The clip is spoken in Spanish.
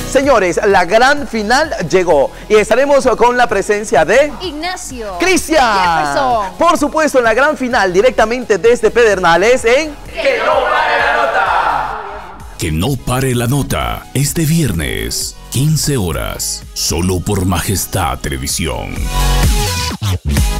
Señores, la gran final llegó y estaremos con la presencia de Ignacio, Cristian, Jefferson. por supuesto, en la gran final directamente desde Pedernales en ¡Que no pare la nota! Que no pare la nota, este viernes, 15 horas, solo por Majestad Televisión.